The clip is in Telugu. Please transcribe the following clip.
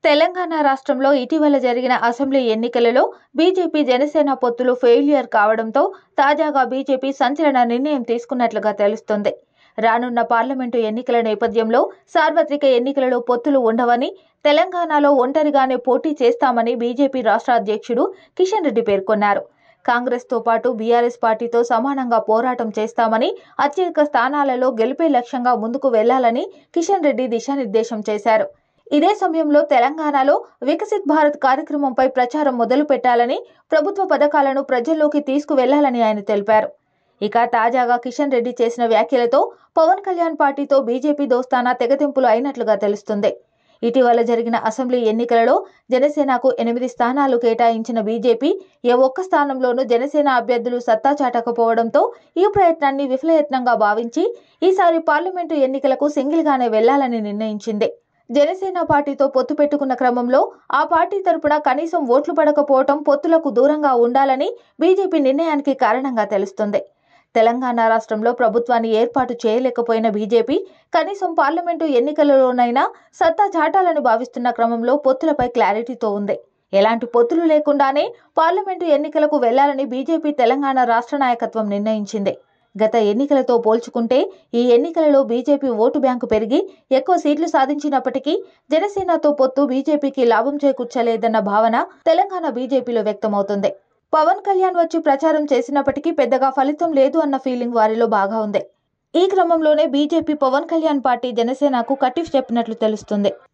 తెలంగాణ రాష్ట్రంలో ఇటీవల జరిగిన అసెంబ్లీ ఎన్నికలలో బీజేపీ జనసేన పొత్తులు ఫెయిల్యూర్ కావడంతో తాజాగా బీజేపీ సంచలన నిర్ణయం తీసుకున్నట్లుగా తెలుస్తుంది. రానున్న పార్లమెంటు ఎన్నికల నేపథ్యంలో సార్వత్రిక ఎన్నికలలో పొత్తులు ఉండవని, తెలంగాణలో ఒంటరిగానే పోటీ చేస్తామని బీజేపీ రాష్ట్ర అధ్యక్షుడు కిషన్ రెడ్డి పేర్కొన్నారు. కాంగ్రెస్తో పాటు బీఆర్ఎస్ పార్టీతో సమానంగా పోరాటం చేస్తామని, అత్యధిక స్థానాలలో గెలిపే లక్ష్యంగా ముందుకు వెళ్లాలని కిషన్ రెడ్డి దిశానిర్దేశం చేశారు. ఇదే సమయంలో తెలంగాణలో వికసిత్ భారత్ కార్యక్రమంపై ప్రచారం మొదలు పెట్టాలని, ప్రభుత్వ పథకాలను ప్రజల్లోకి తీసుకువెళ్లాలని ఆయన తెలిపారు. ఇక తాజాగా కిషన్ రెడ్డి చేసిన వ్యాఖ్యలతో పవన్ కళ్యాణ్ పార్టీతో బీజేపీ దోస్తానా తెగతింపులు అయినట్లుగా తెలుస్తుంది. ఇటీవల జరిగిన అసెంబ్లీ ఎన్నికలలో జనసేనకు 8 స్థానాలు కేటాయించిన బీజేపీ ఏ ఒక్క స్థానంలోనూ జనసేన అభ్యర్థులు సత్తా చాటకపోవడంతో ఈ ప్రయత్నాన్ని విఫలయత్నంగా భావించి ఈసారి పార్లమెంటు ఎన్నికలకు సింగిల్గానే వెళ్లాలని నిర్ణయించింది. జనసేన పార్టీతో పొత్తు పెట్టుకున్న క్రమంలో ఆ పార్టీ తరపున కనీసం ఓట్లు పడకపోవడం పొత్తులకు దూరంగా ఉండాలని బీజేపీ నిర్ణయానికి కారణంగా తెలుస్తుంది. తెలంగాణ రాష్ట్రంలో ప్రభుత్వాన్ని ఏర్పాటు చేయలేకపోయిన బీజేపీ కనీసం పార్లమెంటు ఎన్నికలలోనైనా సత్తా చాటాలని భావిస్తున్న క్రమంలో పొత్తులపై క్లారిటీతో ఉంది. ఎలాంటి పొత్తులు లేకుండానే పార్లమెంటు ఎన్నికలకు వెళ్లాలని బీజేపీ తెలంగాణ రాష్ట్ర నాయకత్వం నిర్ణయించింది. గత ఎన్నికలతో పోల్చుకుంటే ఈ ఎన్నికలలో బీజేపీ ఓటు బ్యాంకు పెరిగి ఎక్కువ సీట్లు సాధించినప్పటికీ జనసేనతో పొత్తు బీజేపీకి లాభం చేకూర్చలేదన్న భావన తెలంగాణ బీజేపీలో వ్యక్తమవుతుంది. పవన్ కళ్యాణ్ వచ్చి ప్రచారం చేసినప్పటికీ పెద్దగా ఫలితం లేదు అన్న ఫీలింగ్ వారిలో బాగా ఉంది. ఈ క్రమంలోనే బీజేపీ పవన్ కళ్యాణ్ పార్టీ జనసేనకు కటిఫ్ చెప్పినట్లు తెలుస్తుంది.